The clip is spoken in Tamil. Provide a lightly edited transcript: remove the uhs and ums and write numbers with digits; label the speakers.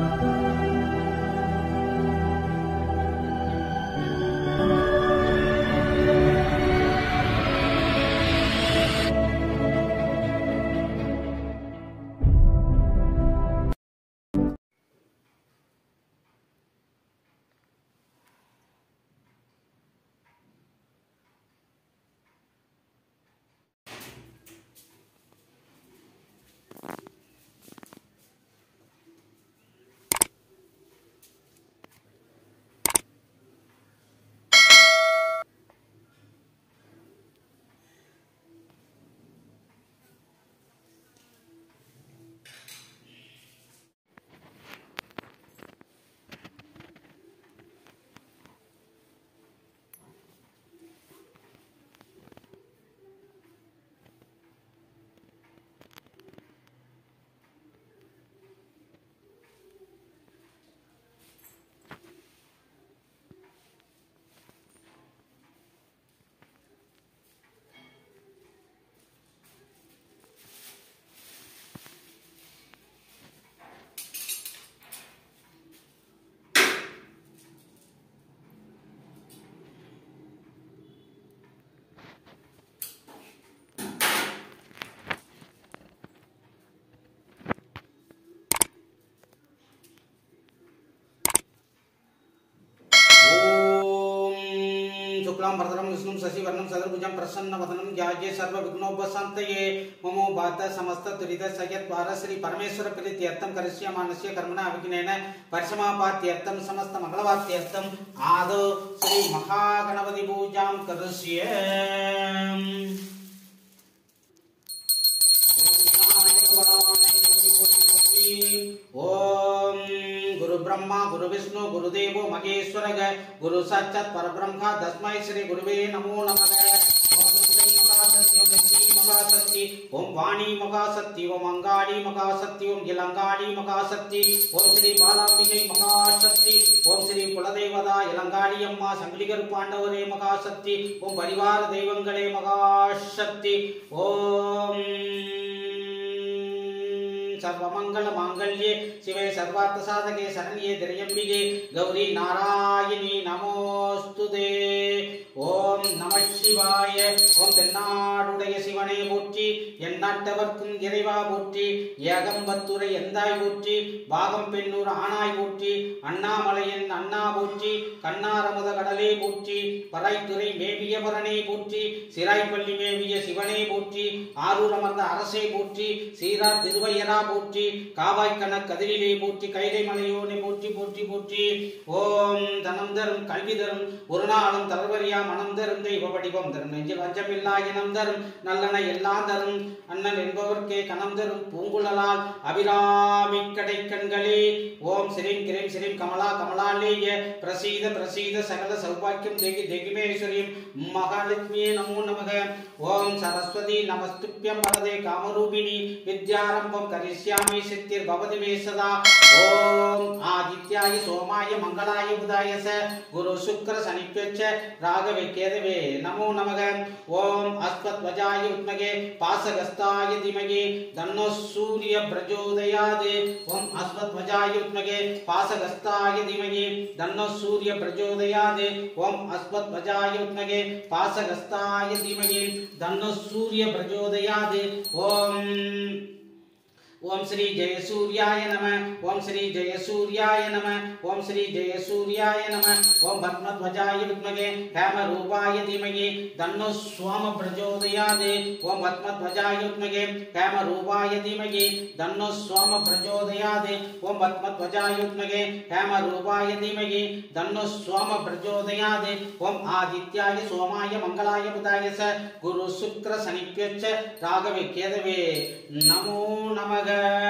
Speaker 1: शुक्लां वरदं विष्णुं शशिवर्णं चतुर्भुजं प्रसन्नवदनं ध्याये सर्वविघ्नोपशान्तये ममो वात समस्त दुरित सयद्वार श्री परमेश्वर प्रीत्यर्थं करिष्यामानस्य कर्मणा अविघ्नेन परिसमाप्त्यर्थं समस्त मंगलवाप्त्यर्थं आदौ श्री महागणपति पूजां करिष्यामि। ओम गुरु ब्रह्मा गुरु विष्णु गुरुदेवो महेश्वर गुरु साक्षात् परब्रह्म तस्मै श्री गुरुवे नमो नमः। ओम वाणी महाशक्ति ओम अंगाड़ी महाशक्ति ओम इलंगाड़ी महाशक्ति ओम श्री बालांबिके महाशक्ति ओम श्री कुलदेवता इलंगाड़ी अम्मा संगलिगर पांडवरे महाशक्ति ओम परिवार दैवंगले महाशक्ति ओम सर्वमंगल मांगल्ये शिवे सर्वार्थ साधके शरण्ये त्र्यंबिके गौरी नारायणी नमोस्तुते। ओम नमः शिवाय। ओम தென்னாடுடைய சிவனே போற்றி எந்நாட்டவர்க்கும் இறைவா போற்றி ஏகம்பத்துரை எந்தாய் போற்றி பாகம் பெண்ணூர் ஆனாய் போற்றி அண்ணாமலையன் அண்ணா போற்றி கண்ணாரமுத கடலே போற்றி பறைத்துறை மேவிய பரனே போற்றி சிராய்பள்ளி மேவிய சிவனே போற்றி ஆரூர் அமர்ந்த அரசே போற்றி சீரார் திருவையரா போற்றி காவாய் கண கதிரிலே போற்றி கைலை மலையோனே போற்றி போற்றி போற்றி। ஓம் தனம் தரும் கல்வி தரும் ஒரு நாளும் தளர்வரியா மனம் தரும் தெய்வ வடிவம் தரும் நெஞ்சில் வஞ்சமில்லா இனம் தரும் நல்லன எல்லாம் தரும் அண்ணன் என்பவர்க்கே கணம் தரும் பூங்குழலால் அபிராமி கடை கண்களே। ஓம் ஸ்ரீம் கிரீம் ஸ்ரீம் கமலா கமலாலேய பிரசீத பிரசீத சகல சௌபாக்கியம் தேகி தேகிமேஸ்வரியம் மகாலட்சுமியே நமோ நமக। ஓம் சரஸ்வதி நமஸ்துப்யம் வரதே காமரூபிணி வித்யாரம்பம் करिष्यामि सिद्धिर्भवति मे सदा। ओम आदित्याय सोमाय मंगलाय बुधाय स गुरु शुक्र शनिभ्यश्च राघवे केतवे नमो नमः। ओम अस्मद्वजाय विद्महे पाशहस्ताय धीमहि तन्नो सूर्य प्रचोदयात्। ओम अस्मद्वजाय विद्महे पाशहस्ताय धीमहि तन्नो सूर्य प्रचोदयात्। ओम अस्मद्वजाय विद्महे पाशहस्ताय धीमहि तन्नो सूर्य प्रचोदयात्। ओम ओम श्री जय सूर्याय नमः। ओम श्री जय सूर्याय नमः। ओम श्री जय सूर्याय नमः। ओम पद्मध्वजाय विद्महे हेमरूपाय धीमहि तन्नो सोम प्रचोदयात्। ओम पद्मध्वजाय विद्महे हेमरूपाय धीमहि तन्नो सोम प्रचोदयात्। ओम पद्मध्वजाय विद्महे हेमरूपाय धीमहि तन्नो सोम प्रचोदयात्। ओम आदित्याय सोमाय मंगलाय बुधाय स गुरु शुक्र शनिभ्यश्च राघवे केतवे नमो नमः।